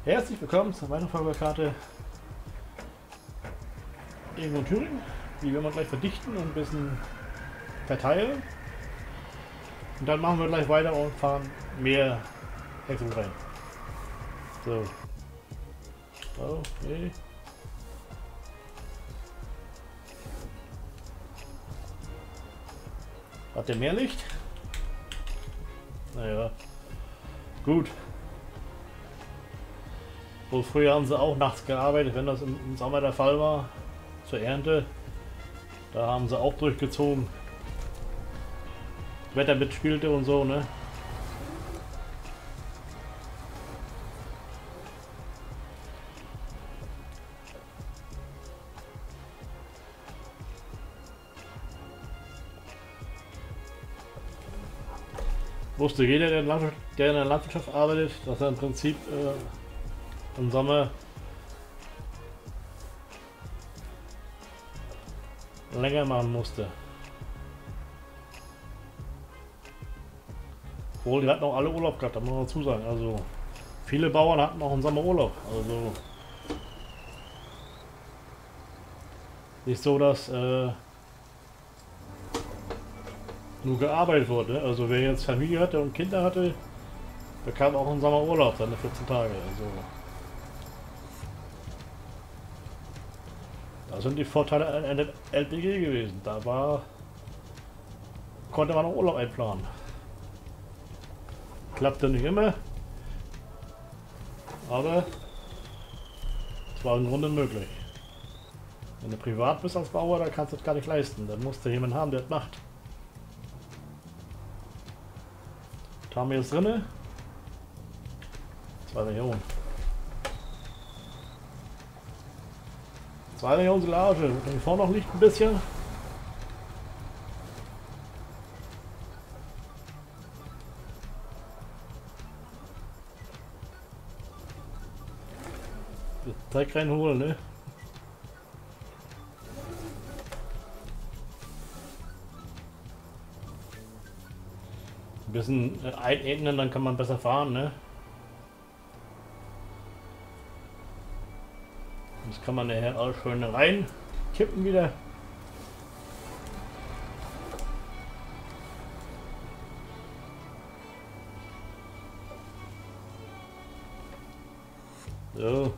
Herzlich willkommen zur weiteren Folgekarte irgendwo in Thüringen. Die werden wir gleich verdichten und ein bisschen verteilen. Und dann machen wir gleich weiter und fahren mehr Hexen rein. So. Okay. Hat der mehr Licht? Naja. Gut. Wohl früher haben sie auch nachts gearbeitet, wenn das im Sommer der Fall war, zur Ernte. Da haben sie auch durchgezogen. Wetter mitspielte und so, ne? Wusste jeder, der in der Landwirtschaft arbeitet, dass er im Prinzip im Sommer länger machen musste. Obwohl, die hatten auch alle Urlaub gehabt, da muss man dazu sagen. Also viele Bauern hatten auch im Sommer Urlaub. Also nicht so, dass nur gearbeitet wurde. Also wer jetzt Familie hatte und Kinder hatte, bekam auch im Sommer Urlaub, seine 14 Tage. Also das sind die Vorteile einer LPG gewesen. Konnte man auch Urlaub einplanen. Klappte nicht immer, aber es war im Grunde möglich. Wenn du privat bist als Bauer, dann kannst du das gar nicht leisten. Dann musst du jemanden haben, der das macht. Was haben wir jetzt drinne? 2 Millionen. 2 Millionen Silage. Hier vorne noch Licht ein bisschen. Teig reinholen, ne? Ein bisschen einebnen, dann kann man besser fahren, ne? Das kann man nachher auch schön rein kippen wieder. So.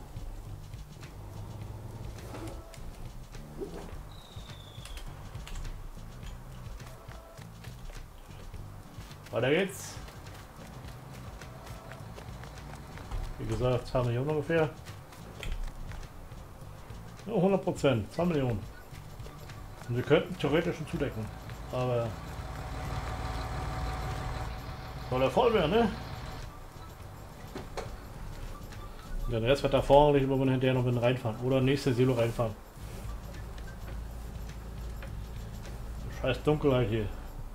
Weiter geht's. Wie gesagt, 2 Millionen ungefähr. Ja, 100%, 2 Millionen. Und wir könnten theoretisch schon zudecken. Aber soll er voll werden, ne? Den Rest wird da vorne liegen, wo wir hinterher noch mit reinfahren. Oder nächste Silo reinfahren. Scheiß Dunkelheit hier.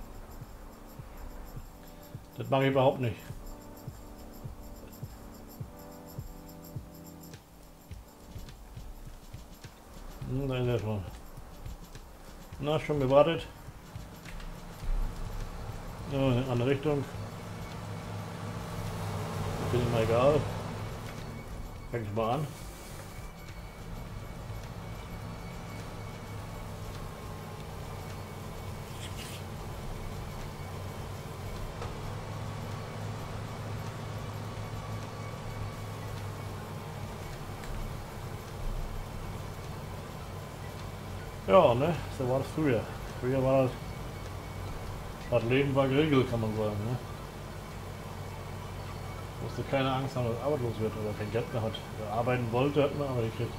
Das mag ich überhaupt nicht. Da ist er schon. Na, schon gewartet. Ja, in eine andere Richtung. Bin mir egal. Fang ich mal an. Ja, ne? So war das früher. Früher war das Leben war geregelt, kann man sagen, ne? Musste keine Angst haben, dass er arbeitslos wird oder kein Geld mehr hat. Wer arbeiten wollte, hat man aber gekriegt.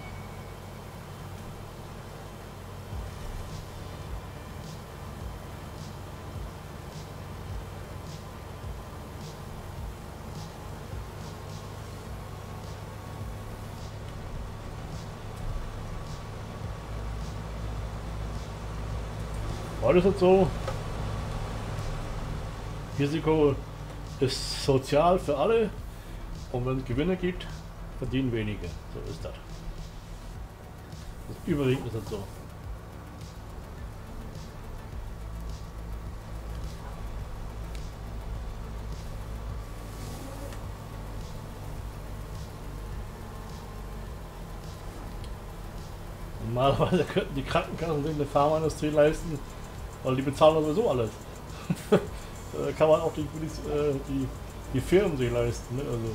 Heute ist es so, Risiko ist sozial für alle und wenn es Gewinne gibt, verdienen wenige. So ist das. Überwiegend ist es so. Normalerweise könnten die Krankenkassen sich eine Pharmaindustrie leisten, weil die bezahlen sowieso alles. Kann man auch die Firmen sich leisten. Ne? Also,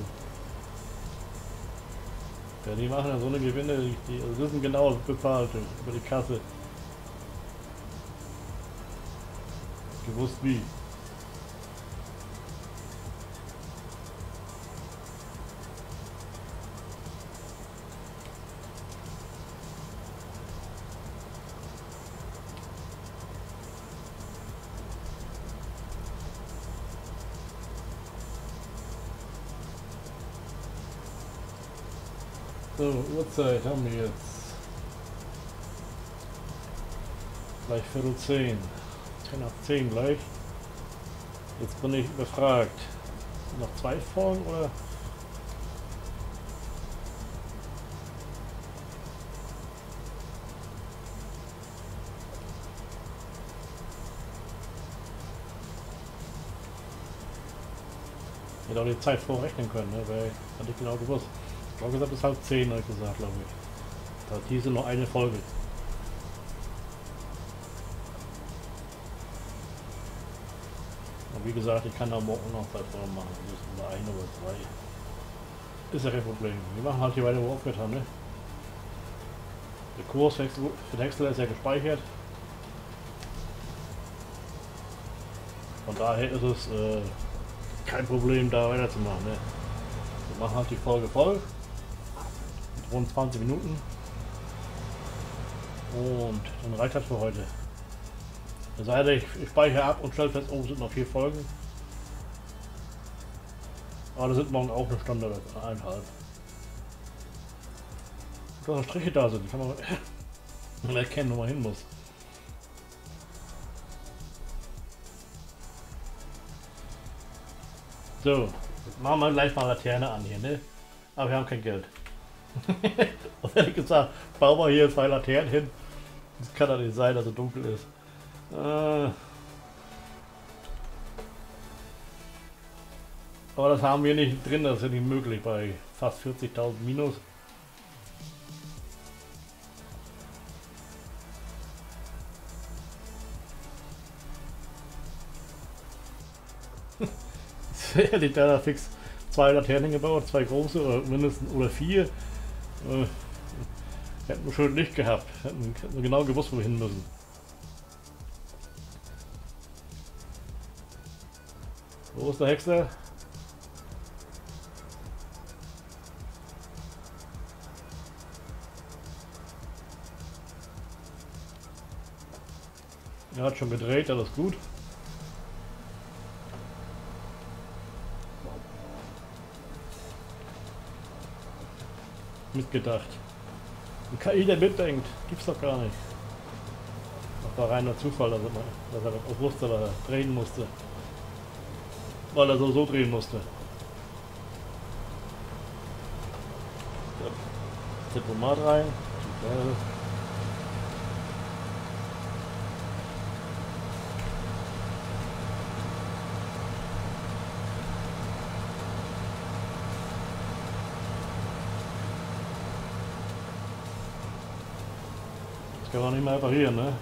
ja, die machen ja so eine Gewinne, die also wissen genau bezahlt über die Kasse. Gewusst wie. So, Uhrzeit haben wir jetzt. Gleich Viertel 10. 10 nach 10 gleich. Jetzt bin ich befragt. Noch 2 Folgen oder? Ich hätte auch die Zeit vorrechnen können, ne? Weil hatte ich genau gewusst. Ich habe gesagt, bis halb 10, habe ich gesagt, glaube ich. Da hat diese noch eine Folge. Und wie gesagt, ich kann da morgen noch 2 Folgen machen. Das ist nur 1 oder 2. Ist ja kein Problem. Wir machen halt hier weiter, wo wir aufgehört haben, ne? Der Kurs für den Excel ist ja gespeichert. Von daher ist es kein Problem, da weiterzumachen, ne? Wir machen halt die Folge voll. Mit rund 20 Minuten. Und dann reicht das für heute. Es sei denn, ich speichere ab und stelle fest, oh, es sind noch 4 Folgen. Aber das sind morgen auch eine Stunde oder 1,5. Da noch Striche da sind, kann man erkennen, wo man hin muss. So, jetzt machen wir gleich mal Laterne an hier, ne? Aber wir haben kein Geld. Und ehrlich gesagt, bauen wir hier 2 Laternen hin. Das kann doch nicht sein, dass es dunkel ist. Aber das haben wir nicht drin, das ist ja nicht möglich bei fast 40.000 minus. Hätte ich da fix 2 Laternen gebaut, 2 große oder mindestens oder 4. Hätten wir schön Licht gehabt, hätten wir genau gewusst, wo wir hin müssen. Wo ist der Hexer? Er hat schon gedreht, alles gut. Mitgedacht. Ein KI, der mitdenkt, gibt's doch gar nicht. Das war reiner Zufall, dass er auch wusste, dass er drehen musste. Weil er so drehen musste. Diplomat rein. Das kann man nicht mehr reparieren, ne?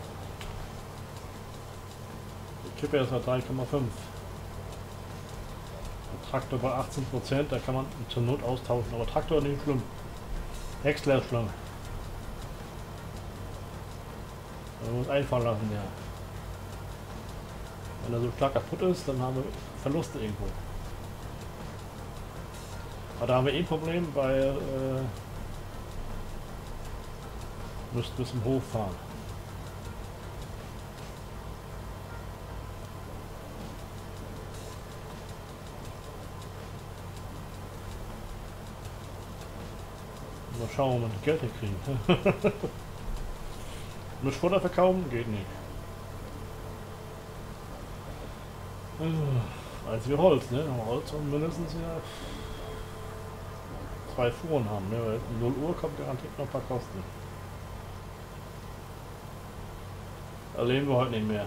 Die Kippe ist halt 3,5. Traktor bei 18%, da kann man zur Not austauschen, aber Traktor ist nicht schlimm. Häcksler ist schlimm. Man muss einfallen lassen, ja. Wenn er so stark kaputt ist, dann haben wir Verluste irgendwo. Aber da haben wir ein Problem, weil müssten bis zum Hof fahren. Mal schauen, ob wir Geld kriegen. Mit Futter verkaufen geht nicht. Als wir Holz, ne? Holz und mindestens ja 2 Fuhren haben, ne? Um 0 Uhr kommt garantiert noch ein paar Kosten. Erleben wir heute nicht mehr.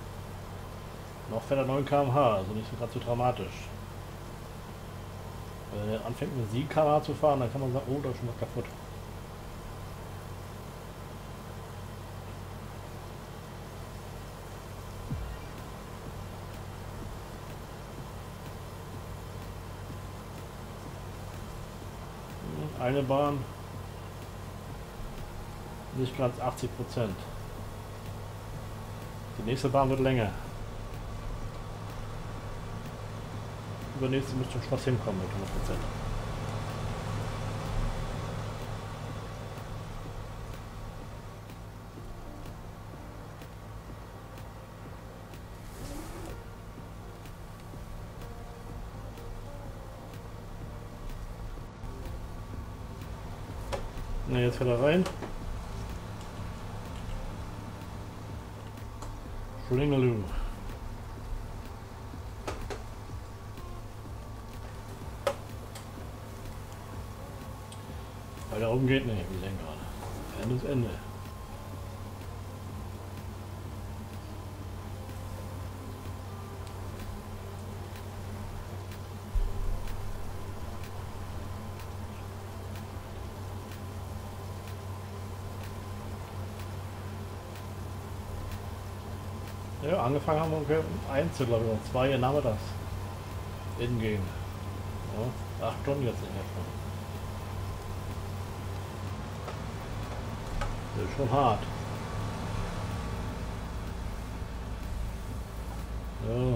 Noch fährt er 9 km/h, also nicht so ganz so dramatisch. Wenn er anfängt mit 7 km zu fahren, dann kann man sagen, oh, da ist schon was kaputt. Eine Bahn, nicht ganz 80%. Die nächste Bahn wird länger. Übernächste müsste schon fast hinkommen mit 100%. Na, jetzt wieder rein. Schlingeloo. Weiter oben geht nicht, wir sehen gerade. Ende ist Ende. Ja, angefangen haben wir ungefähr um 1, glaube ich, um 2 Uhr nachmittags. Innen gehen. Ja, 8 Stunden jetzt in etwa. Das ist schon hart. Ja.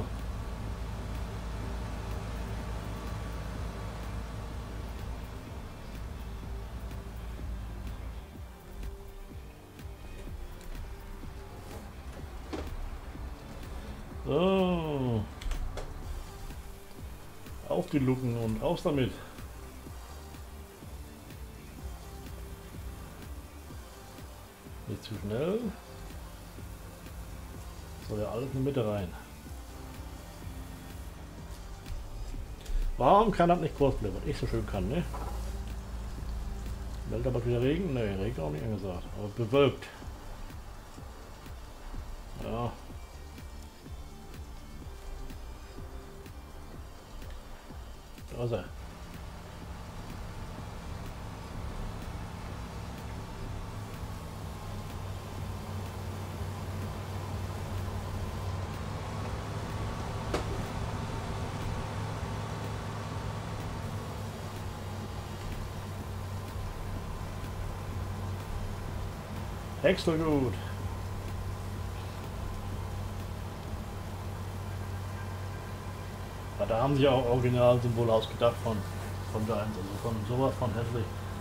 So. Auf die Luken und raus damit. Nicht zu schnell. Soll ja alles in die Mitte rein. Warum kann das nicht kurz bleiben, was ich so schön kann, ne? Meldet aber wieder Regen? Ne, Regen auch nicht angesagt. Aber bewölkt. Ja. Da ist er. Extra gut. Ja, da haben sie auch Originalsymbole ausgedacht von der 1, also von sowas von hässlich.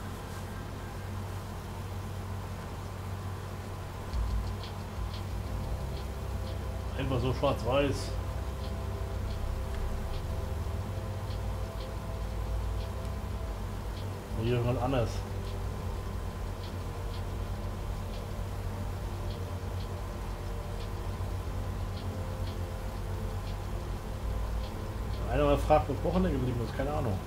Einfach so schwarz-weiß. Hier mal anders. Einer mal fragt, wo Wochenende geblieben ist, keine Ahnung.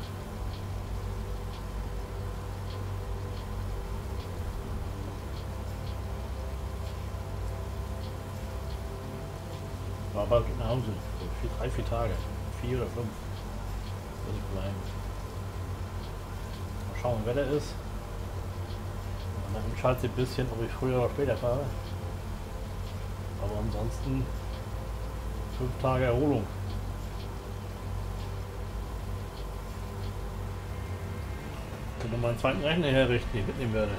War bald nach Hause. 3-4 Tage. 4 oder 5. Würde ich bleiben. Mal schauen, wer der ist. Und dann entscheidet sich ein bisschen, ob ich früher oder später fahre. Aber ansonsten 5 Tage Erholung. Ich will meinen zweiten Rechner herrichten, den ich mitnehmen werde.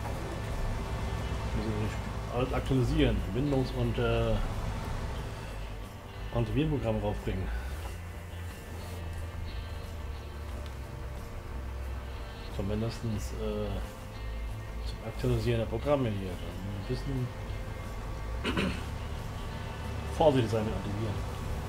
Muss ich alles aktualisieren, Windows und Antivirenprogramm raufbringen. Zumindest zum Aktualisieren der Programme hier. Ein bisschen vorsichtig sein mit Antiviren.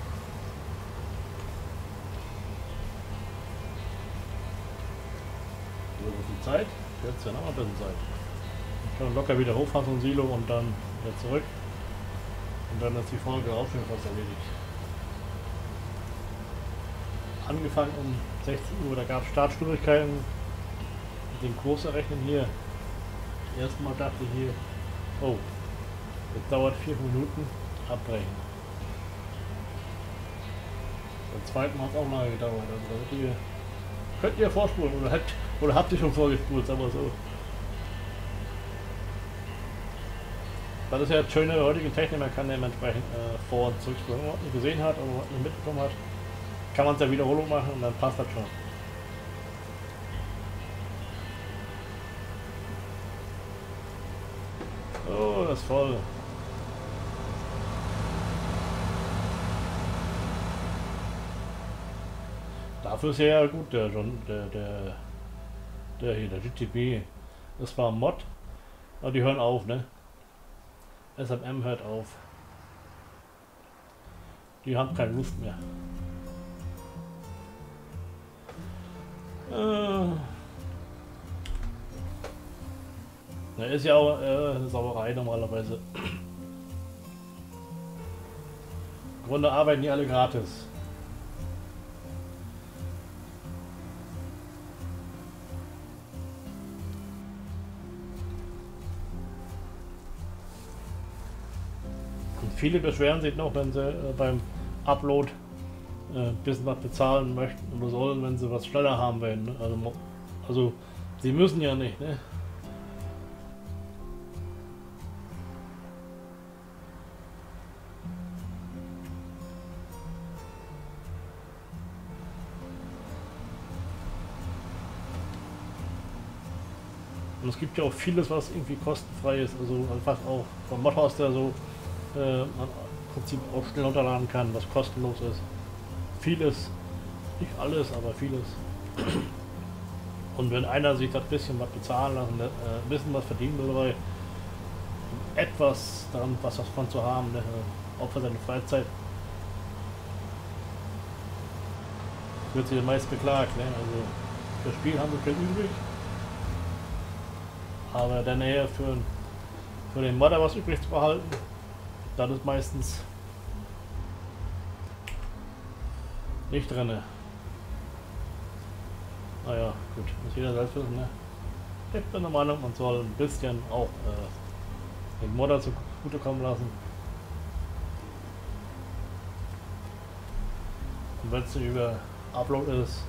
So viel Zeit, jetzt ja noch ein bisschen Zeit. Ich kann locker wieder hochfahren zum Silo und dann wieder zurück. Und dann ist die Folge auch schon fast erledigt. Angefangen um 16 Uhr, da gab es Startschwierigkeiten mit dem Großerrechnen hier. Erstmal dachte ich hier, oh, jetzt dauert 4 Minuten, abbrechen. Beim zweiten Mal hat es auch mal gedauert, also da wird hier könnt ihr vorspulen oder habt ihr schon vorgespult, sagen wir so. Das ist ja das Schöne der heutigen Technik, man kann dementsprechend vor- und zurückspulen. Wenn man was nicht gesehen hat oder was nicht mitbekommen hat, kann man es ja Wiederholung machen und dann passt das schon. Oh, das ist voll. Dafür ist ja gut, der hier, der GTB. Das war ein Mod, aber die hören auf, ne? SMM hört auf. Die haben keine Lust mehr. Ist ja auch eine Sauerei normalerweise. Im Grunde arbeiten die alle gratis. Und viele beschweren sich noch, wenn sie beim Upload ein bisschen was bezahlen möchten oder sollen, wenn sie was schneller haben wollen. Ne? Also sie müssen ja nicht, ne? Und es gibt ja auch vieles, was irgendwie kostenfrei ist, also fast auch vom Modhaus, der so man im Prinzip auch schnell runterladen kann, was kostenlos ist. Vieles, nicht alles, aber vieles. Und wenn einer sich das bisschen was bezahlen lassen, ein bisschen was verdienen will dabei, etwas daran, was davon zu haben, ne, auch für seine Freizeit, wird sich meist beklagt. Ne? Also das Spiel haben wir viel übrig, aber dann eher für den Modder was übrig zu behalten, das ist meistens nicht drin. Naja, gut, muss jeder selbst wissen. Ne? Ich bin der Meinung, man soll ein bisschen auch den Modder zugutekommen lassen. Und wenn es über Upload ist,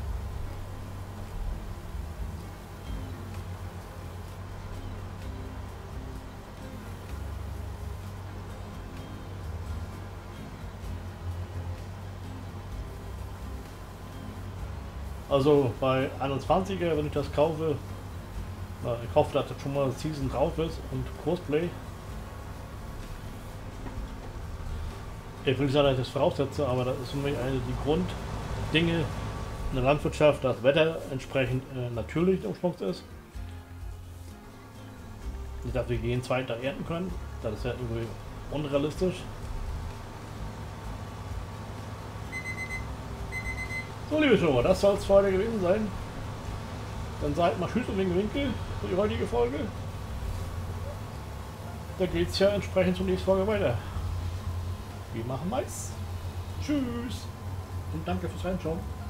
also bei 21er, wenn ich das kaufe, ich hoffe, dass das schon mal Season drauf ist und Crossplay. Ich will nicht sagen, dass ich das voraussetze, aber das ist für mich eine der Grunddinge in der Landwirtschaft, dass Wetter entsprechend natürlich im Schwung ist. Nicht, dass wir jeden zweiten Tag ernten können, das ist ja irgendwie unrealistisch. So, liebe Zuschauer, das soll es für heute gewesen sein. Dann seid mal Tschüss und Winkel für die heutige Folge. Da geht es ja entsprechend zur nächsten Folge weiter. Wir machen Mais. Tschüss und danke fürs Reinschauen.